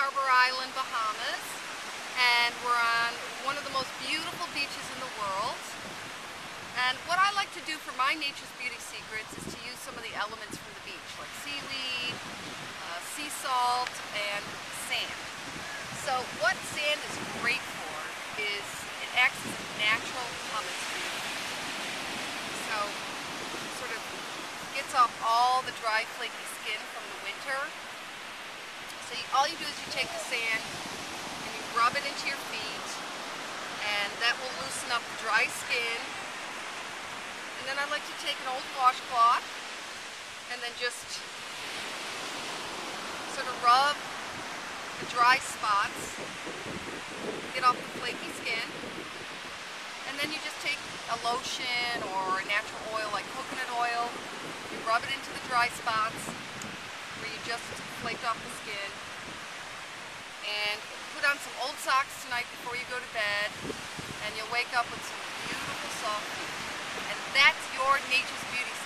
Harbor Island, Bahamas, and we're on one of the most beautiful beaches in the world. And what I like to do for my Nature's Beauty Secrets is to use some of the elements from the beach, like seaweed, sea salt, and sand. So what sand is great for is it acts as a natural pumice food. So it sort of gets off all the dry, flaky skin from the winter. So all you do is you take the sand and you rub it into your feet, and that will loosen up the dry skin. And then I like to take an old washcloth and then just sort of rub the dry spots, get off the flaky skin. And then you just take a lotion or a natural oil like coconut oil, you rub it into the dry spots where you just flaked off the skin, and put on some old socks tonight before you go to bed, and you'll wake up with some beautiful soft feet. And that's your Nature's Beauty